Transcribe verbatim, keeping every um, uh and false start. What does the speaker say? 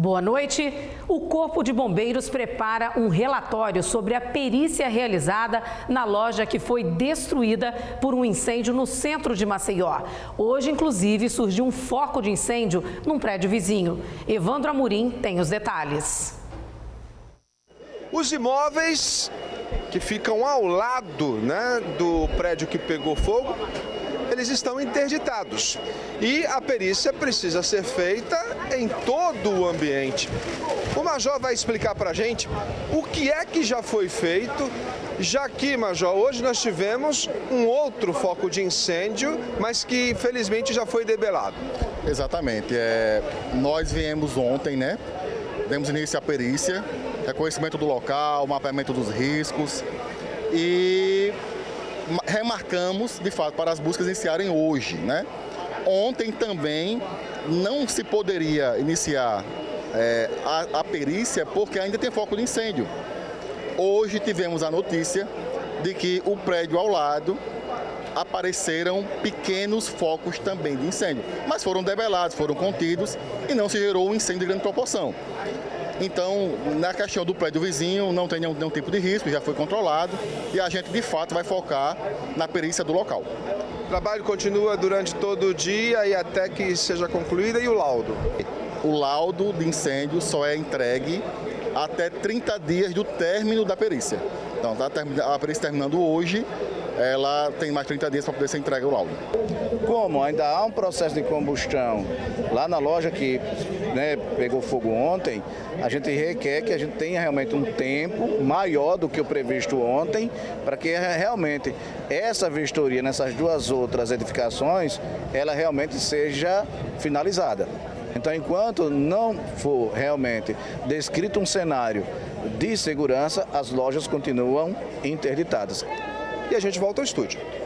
Boa noite. O Corpo de Bombeiros prepara um relatório sobre a perícia realizada na loja que foi destruída por um incêndio no centro de Maceió. Hoje, inclusive, surgiu um foco de incêndio num prédio vizinho. Evandro Amorim tem os detalhes. Os imóveis que ficam ao lado, né, do prédio que pegou fogo, eles estão interditados e a perícia precisa ser feita em todo o ambiente. O Major vai explicar para a gente o que é que já foi feito, já que, Major, hoje nós tivemos um outro foco de incêndio, mas que infelizmente já foi debelado. Exatamente. É, nós viemos ontem, né? Demos início à perícia, reconhecimento do local, mapeamento dos riscos e remarcamos, de fato, para as buscas iniciarem hoje, né? Ontem também não se poderia iniciar é, a, a perícia porque ainda tem foco de incêndio. Hoje tivemos a notícia de que o prédio ao lado apareceram pequenos focos também de incêndio, mas foram debelados, foram contidos e não se gerou um incêndio de grande proporção. Então, na questão do prédio vizinho, não tem nenhum, nenhum tipo de risco, já foi controlado e a gente, de fato, vai focar na perícia do local. O trabalho continua durante todo o dia e até que seja concluída. E o laudo? O laudo de incêndio só é entregue até trinta dias do término da perícia. Então, a perícia terminando hoje, ela tem mais trinta dias para poder ser entregue o laudo. Como ainda há um processo de combustão lá na loja que, né, pegou fogo ontem, a gente requer que a gente tenha realmente um tempo maior do que o previsto ontem, para que realmente essa vistoria nessas duas outras edificações, ela realmente seja finalizada. Então, enquanto não for realmente descrito um cenário de segurança, as lojas continuam interditadas. E a gente volta ao estúdio.